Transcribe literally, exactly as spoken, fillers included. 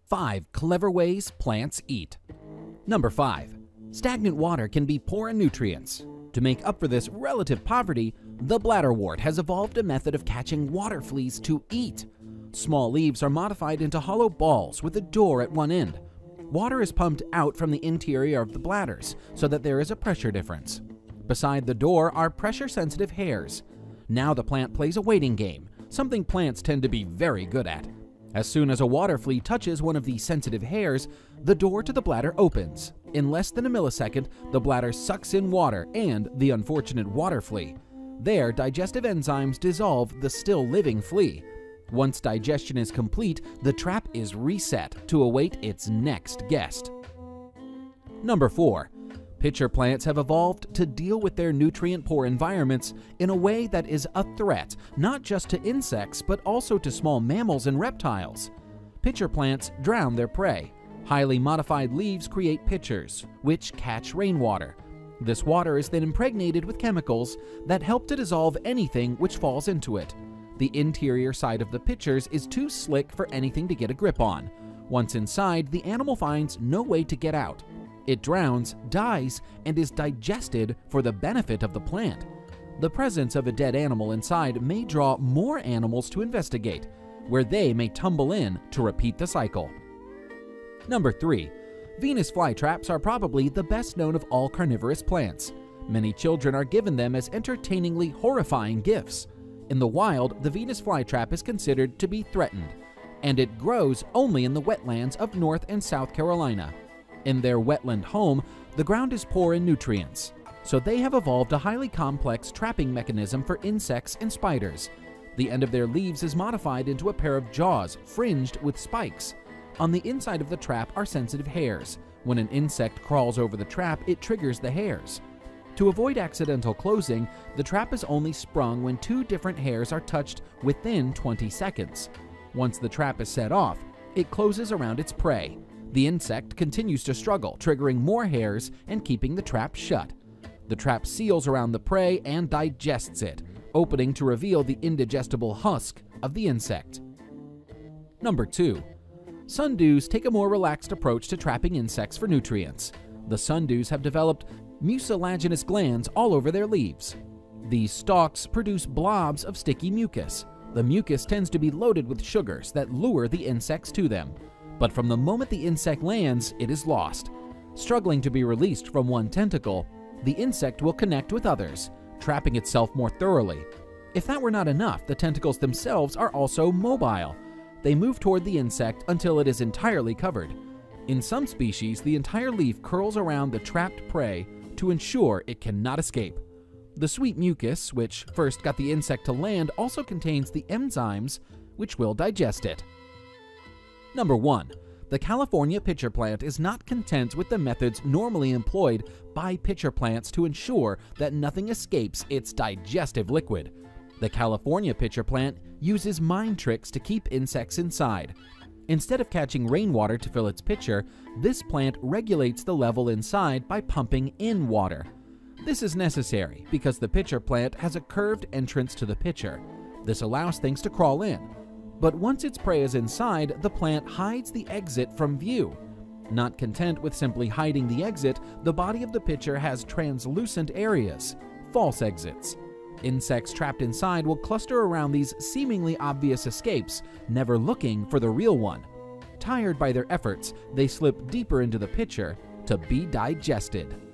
five Clever Ways Plants Eat. Number five. Stagnant water can be poor in nutrients. To make up for this relative poverty, the bladderwort has evolved a method of catching water fleas to eat. Small leaves are modified into hollow balls with a door at one end. Water is pumped out from the interior of the bladders so that there is a pressure difference. Beside the door are pressure-sensitive hairs. Now the plant plays a waiting game, something plants tend to be very good at. As soon as a water flea touches one of the sensitive hairs, the door to the bladder opens. In less than a millisecond, the bladder sucks in water and the unfortunate water flea. There, digestive enzymes dissolve the still-living flea. Once digestion is complete, the trap is reset to await its next guest. Number four. Pitcher plants have evolved to deal with their nutrient-poor environments in a way that is a threat not just to insects but also to small mammals and reptiles. Pitcher plants drown their prey. Highly modified leaves create pitchers, which catch rainwater. This water is then impregnated with chemicals that help to dissolve anything which falls into it. The interior side of the pitchers is too slick for anything to get a grip on. Once inside, the animal finds no way to get out. It drowns, dies, and is digested for the benefit of the plant. The presence of a dead animal inside may draw more animals to investigate, where they may tumble in to repeat the cycle. Number three. Venus flytraps are probably the best known of all carnivorous plants. Many children are given them as entertainingly horrifying gifts. In the wild, the Venus flytrap is considered to be threatened, and it grows only in the wetlands of North and South Carolina. In their wetland home, the ground is poor in nutrients, so they have evolved a highly complex trapping mechanism for insects and spiders. The end of their leaves is modified into a pair of jaws fringed with spikes. On the inside of the trap are sensitive hairs. When an insect crawls over the trap, it triggers the hairs. To avoid accidental closing, the trap is only sprung when two different hairs are touched within twenty seconds. Once the trap is set off, it closes around its prey. The insect continues to struggle, triggering more hairs and keeping the trap shut. The trap seals around the prey and digests it, opening to reveal the indigestible husk of the insect. Number two. Sundews take a more relaxed approach to trapping insects for nutrients. The sundews have developed mucilaginous glands all over their leaves. These stalks produce blobs of sticky mucus. The mucus tends to be loaded with sugars that lure the insects to them. But from the moment the insect lands, it is lost. Struggling to be released from one tentacle, the insect will connect with others, trapping itself more thoroughly. If that were not enough, the tentacles themselves are also mobile. They move toward the insect until it is entirely covered. In some species, the entire leaf curls around the trapped prey to ensure it cannot escape. The sweet mucus, which first got the insect to land, also contains the enzymes which will digest it. Number one. The California pitcher plant is not content with the methods normally employed by pitcher plants to ensure that nothing escapes its digestive liquid. The California pitcher plant uses mind tricks to keep insects inside. Instead of catching rainwater to fill its pitcher, this plant regulates the level inside by pumping in water. This is necessary because the pitcher plant has a curved entrance to the pitcher. This allows things to crawl in. But once its prey is inside, the plant hides the exit from view. Not content with simply hiding the exit, the body of the pitcher has translucent areas, false exits. Insects trapped inside will cluster around these seemingly obvious escapes, never looking for the real one. Tired by their efforts, they slip deeper into the pitcher to be digested.